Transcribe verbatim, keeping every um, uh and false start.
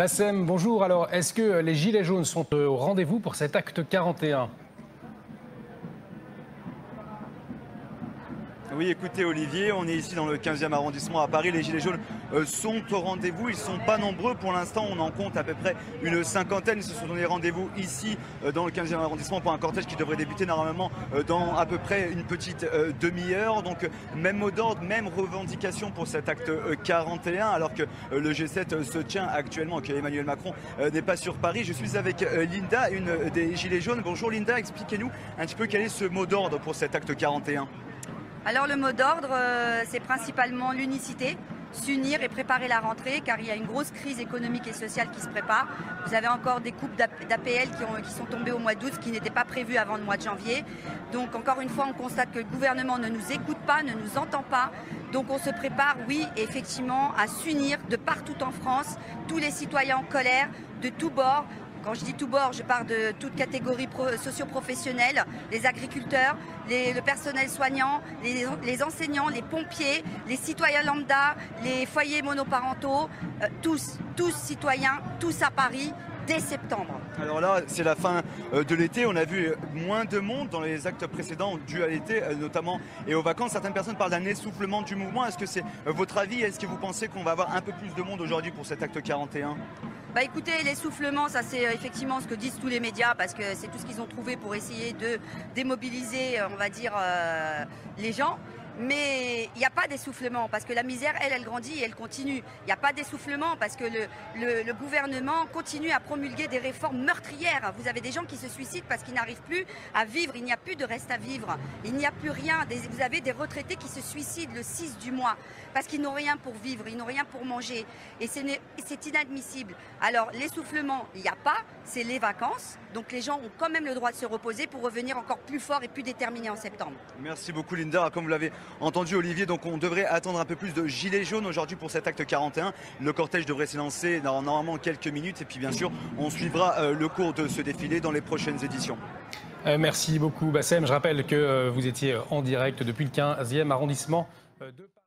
Bassem, bonjour. Alors, est-ce que les Gilets jaunes sont au rendez-vous pour cet acte quarante et un ? Oui, écoutez Olivier, on est ici dans le quinzième arrondissement à Paris. Les Gilets jaunes euh, sont au rendez-vous. Ils ne sont pas nombreux pour l'instant. On en compte à peu près une cinquantaine. Ils se sont donné rendez-vous ici euh, dans le quinzième arrondissement pour un cortège qui devrait débuter normalement euh, dans à peu près une petite euh, demi-heure. Donc même mot d'ordre, même revendication pour cet acte euh, quarante et un alors que euh, le G sept euh, se tient actuellement, que Emmanuel Macron euh, n'est pas sur Paris. Je suis avec euh, Linda, une des Gilets jaunes. Bonjour Linda, expliquez-nous un petit peu quel est ce mot d'ordre pour cet acte quarante et un. Alors le mot d'ordre, euh, c'est principalement l'unicité, s'unir et préparer la rentrée, car il y a une grosse crise économique et sociale qui se prépare. Vous avez encore des coupes d'A P L qui, ont, qui sont tombées au mois d'août, ce qui n'était pas prévu avant le mois de janvier. Donc encore une fois, on constate que le gouvernement ne nous écoute pas, ne nous entend pas. Donc on se prépare, oui, effectivement, à s'unir de partout en France, tous les citoyens en colère, de tous bords. Quand je dis tout bord, je parle de toute catégorie socio-professionnelle, les agriculteurs, les, le personnel soignant, les, les enseignants, les pompiers, les citoyens lambda, les foyers monoparentaux, euh, tous, tous citoyens, tous à Paris, dès septembre. Alors là, c'est la fin de l'été. On a vu moins de monde dans les actes précédents dus à l'été, notamment, et aux vacances. Certaines personnes parlent d'un essoufflement du mouvement. Est-ce que c'est votre avis? Est-ce que vous pensez qu'on va avoir un peu plus de monde aujourd'hui pour cet acte quarante et un? Bah écoutez, l'essoufflement, ça c'est effectivement ce que disent tous les médias parce que c'est tout ce qu'ils ont trouvé pour essayer de démobiliser, on va dire, euh, les gens. Mais il n'y a pas d'essoufflement parce que la misère, elle, elle grandit et elle continue. Il n'y a pas d'essoufflement parce que le, le, le gouvernement continue à promulguer des réformes meurtrières. Vous avez des gens qui se suicident parce qu'ils n'arrivent plus à vivre. Il n'y a plus de reste à vivre. Il n'y a plus rien. Vous avez des retraités qui se suicident le six du mois parce qu'ils n'ont rien pour vivre, ils n'ont rien pour manger. Et c'est inadmissible. Alors l'essoufflement, il n'y a pas, c'est les vacances. Donc les gens ont quand même le droit de se reposer pour revenir encore plus fort et plus déterminés en septembre. Merci beaucoup Linda. Comme vous l'avez entendu Olivier, donc on devrait attendre un peu plus de gilets jaunes aujourd'hui pour cet acte quarante et un. Le cortège devrait s'élancer dans normalement quelques minutes et puis bien sûr on suivra euh, le cours de ce défilé dans les prochaines éditions. Euh, merci beaucoup Bassem. Je rappelle que euh, vous étiez en direct depuis le quinzième arrondissement de Paris.